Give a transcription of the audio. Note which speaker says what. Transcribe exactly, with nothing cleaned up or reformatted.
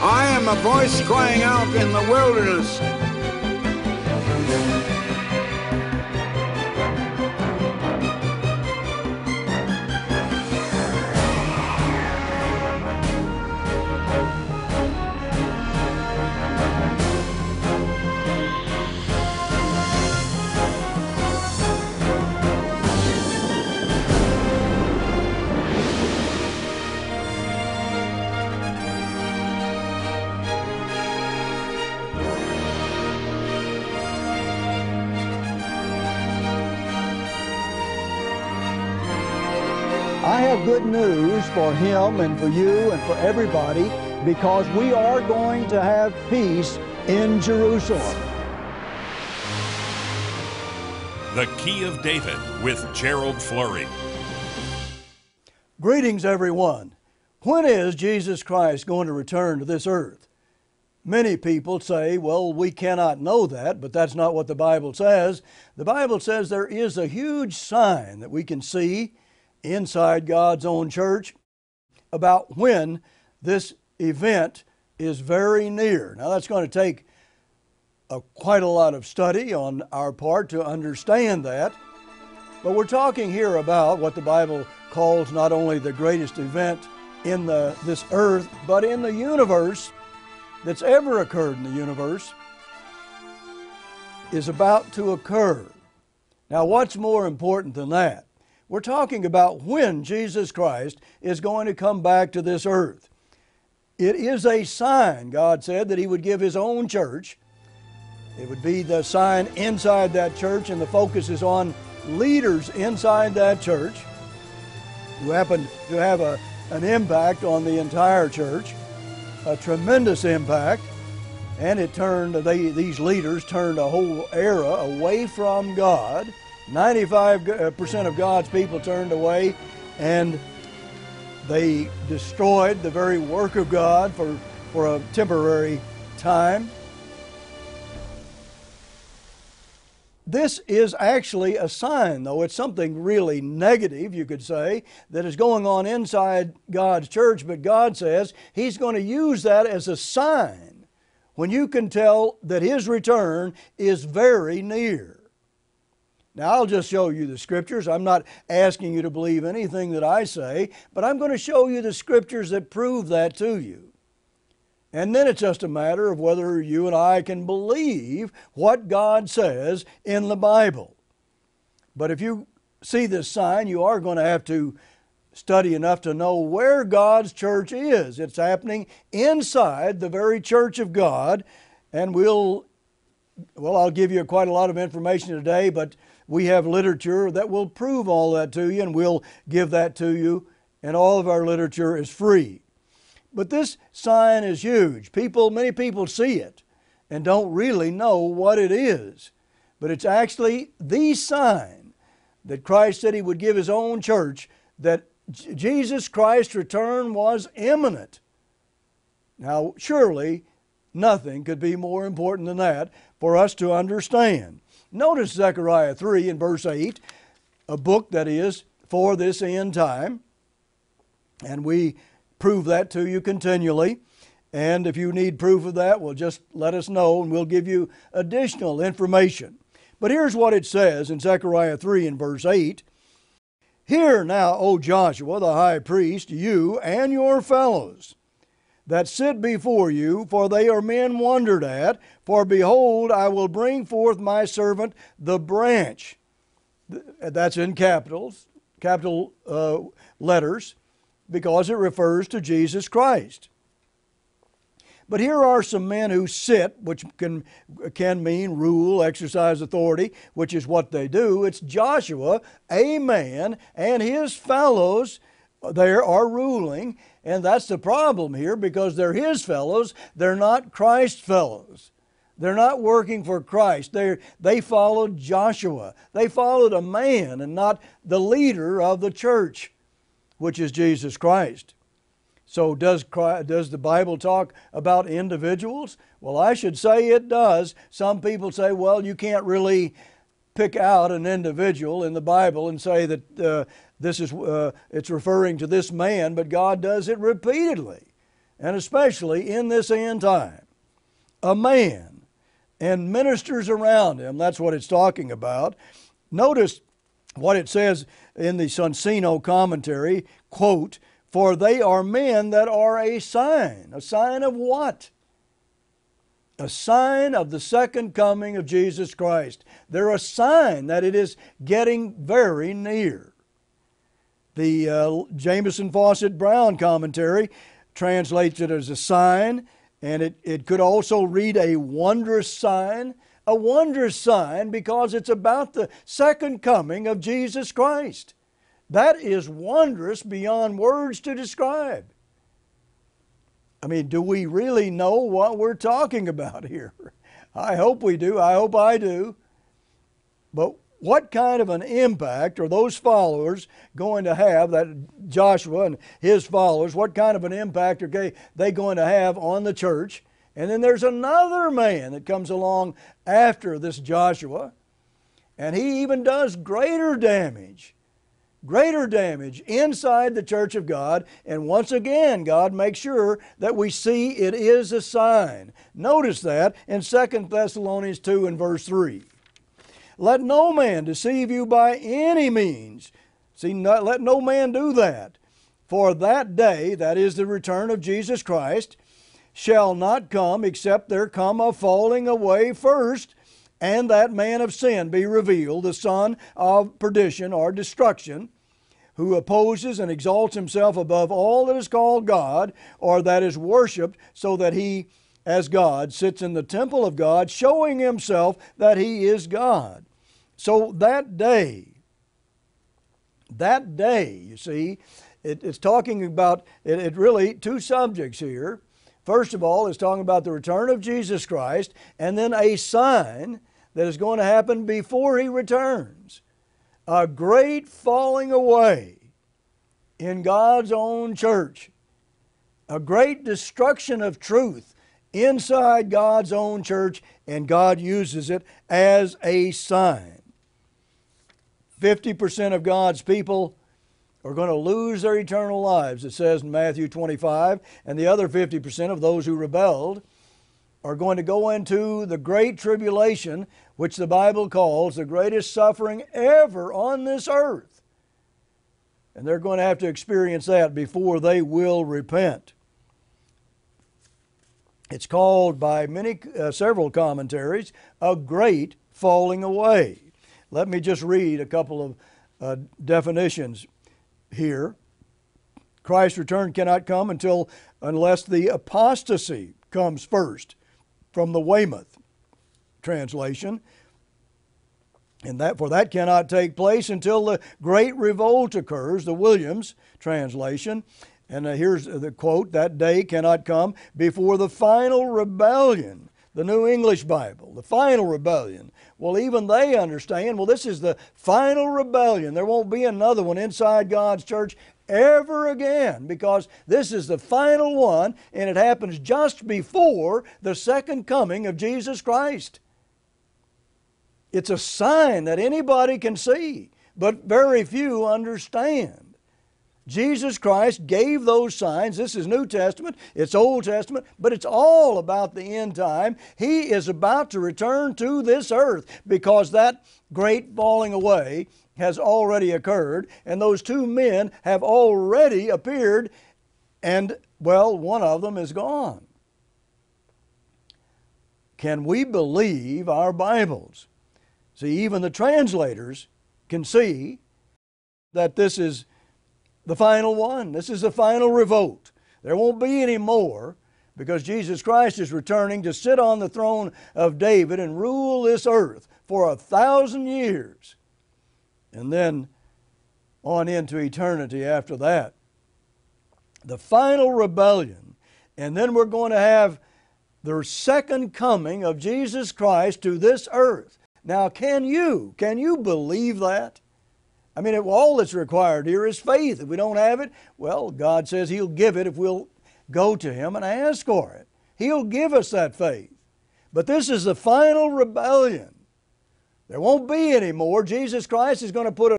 Speaker 1: I am a voice crying out in the wilderness.
Speaker 2: I have good news for him and for you and for everybody, because we are going to have peace in Jerusalem.
Speaker 3: The Key of David with Gerald Flurry.
Speaker 2: Greetings, everyone. When is Jesus Christ going to return to this earth? Many people say, well, we cannot know that, but that's not what the Bible says. The Bible says there is a huge sign that we can see inside God's own church about when this event is very near. Now, that's going to take a, quite a lot of study on our part to understand that, but we're talking here about what the Bible calls not only the greatest event in the, this earth, but in the universe that's ever occurred in the universe is about to occur. Now, what's more important than that? We're talking about when Jesus Christ is going to come back to this earth. It is a sign, God said, that He would give His own church. It would be the sign inside that church, and the focus is on leaders inside that church who happen to have a, an impact on the entire church, a tremendous impact. And it turned, they, these leaders turned a whole era away from God. ninety-five percent of God's people turned away, and they destroyed the very work of God for, for a temporary time. This is actually a sign, though. It's something really negative, you could say, that is going on inside God's church, but God says He's going to use that as a sign when you can tell that His return is very near. Now, I'll just show you the Scriptures. I'm not asking you to believe anything that I say, but I'm going to show you the Scriptures that prove that to you. And then it's just a matter of whether you and I can believe what God says in the Bible. But if you see this sign, you are going to have to study enough to know where God's church is. It's happening inside the very church of God, and we'll, well, I'll give you quite a lot of information today, but we have literature that will prove all that to you, and we'll give that to you, and all of our literature is free. But this sign is huge. People, many people see it and don't really know what it is. But it's actually the sign that Christ said He would give His own church, that J- Jesus Christ's return was imminent. Now, surely nothing could be more important than that for us to understand. Notice Zechariah three and verse eight, a book that is for this end time, and we prove that to you continually. And if you need proof of that, well, just let us know and we'll give you additional information. But here's what it says in Zechariah three and verse eight. Hear now, O Joshua, the high priest, you and your fellows that sit before you, for they are men wondered at. For behold, I will bring forth my servant, the branch. That's in capitals, capital uh, letters, because it refers to Jesus Christ. But here are some men who sit, which can, can mean rule, exercise authority, which is what they do. It's Joshua, a man, and his fellows there are ruling. And that's the problem here, because they're his fellows. They're not Christ's fellows. They're not working for Christ. They they followed Joshua. They followed a man and not the leader of the church, which is Jesus Christ. So does Christ, does the Bible talk about individuals? Well, I should say it does. Some people say, well, you can't really pick out an individual in the Bible and say that uh, this is uh, it's referring to this man, but God does it repeatedly. and especially in this end time, a man and ministers around him. That's what it's talking about. Notice what it says in the Sonsino commentary, quote, "For they are men that are a sign." A sign of what? A sign of the second coming of Jesus Christ. They're a sign that it is getting very near. The uh, Jameson Fawcett Brown commentary translates it as a sign, and it, it could also read a wondrous sign. A wondrous sign because it's about the second coming of Jesus Christ. That is wondrous beyond words to describe. I mean, do we really know what we're talking about here? I hope we do. I hope I do. But what kind of an impact are those followers going to have, that Joshua and his followers, what kind of an impact are they going to have on the church? And then there's another man that comes along after this Joshua, and he even does greater damage. Greater damage inside the church of God, and once again God makes sure that we see it is a sign. Notice that in Second Thessalonians two and verse three. "Let no man deceive you by any means." See, not, let no man do that. "For that day," that is the return of Jesus Christ, "shall not come except there come a falling away first, and that man of sin be revealed, the son of perdition or destruction, who opposes and exalts himself above all that is called God, or that is worshipped, so that he, as God, sits in the temple of God, showing himself that he is God." So that day, that day, you see, it, it's talking about, it, it really, two subjects here. First of all, it's talking about the return of Jesus Christ, and then a sign that is going to happen before he returns. A great falling away in God's own church. A great destruction of truth inside God's own church, and God uses it as a sign. fifty percent of God's people are going to lose their eternal lives, it says in Matthew twenty-five, and the other fifty percent of those who rebelled are going to go into the great tribulation, which the Bible calls the greatest suffering ever on this earth. And they're going to have to experience that before they will repent. It's called by many, uh, several commentaries, a great falling away. Let me just read a couple of uh, definitions here. Christ's return cannot come until unless the apostasy comes first, from the Weymouth translation. And that, for that cannot take place until the great revolt occurs, the Williams translation. And uh, here's the quote, "That day cannot come before the final rebellion." The New English Bible, the final rebellion. Well, even they understand, well, this is the final rebellion. There won't be another one inside God's church ever again, because this is the final one, and it happens just before the second coming of Jesus Christ. It's a sign that anybody can see, but very few understand. Jesus Christ gave those signs. This is New Testament, it's Old Testament, but it's all about the end time. He is about to return to this earth because that great falling away has already occurred, and those two men have already appeared, and, well, one of them is gone. Can we believe our Bibles? See, even the translators can see that this is the final one. This is the final revolt. There won't be any more, because Jesus Christ is returning to sit on the throne of David and rule this earth for a thousand years, and then on into eternity after that. The final rebellion, and then we're going to have the second coming of Jesus Christ to this earth. Now, can you, can you believe that? I mean, it, all that's required here is faith. If we don't have it, well, God says He'll give it if we'll go to Him and ask for it. He'll give us that faith. But this is the final rebellion. There won't be any more. Jesus Christ is going to put a